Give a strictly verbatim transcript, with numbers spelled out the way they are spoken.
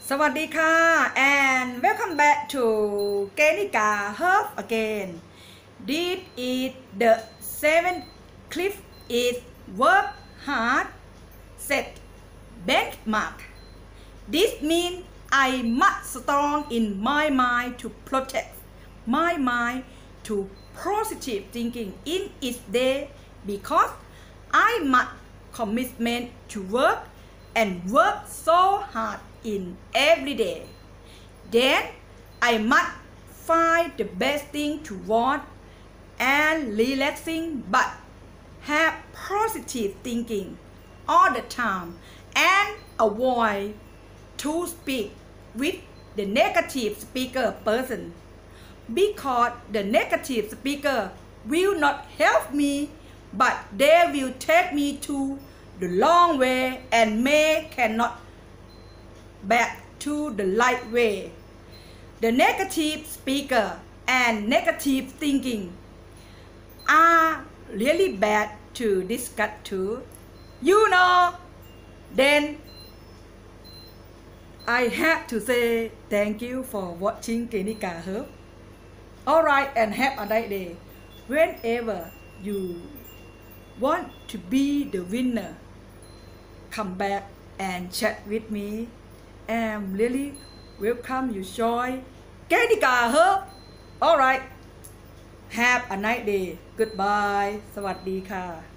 สวัสดีค่ะ and welcome back to Kenika Herb again. This is the seventh clip is work hard set benchmark. This means I must strong in my mind to protect my mind to positive thinking in its day because I must commitment to work and work so hard in every day. Then I must find the best thing to want and relaxing but have positive thinking all the time and avoid to speak with the negative speaker person because the negative speaker will not help me but they will take me to the long way and may cannot back to the right way. The negative speaker and negative thinking are really bad to discuss too. You know, then I have to say thank you for watching Kenika Herb. Alright, and have a nice day. Whenever you want to be the winner, come back and chat with me. I'm really welcome you join Kenika Herb. Alright, have a nice day. Goodbye. สวัสดีค่ะ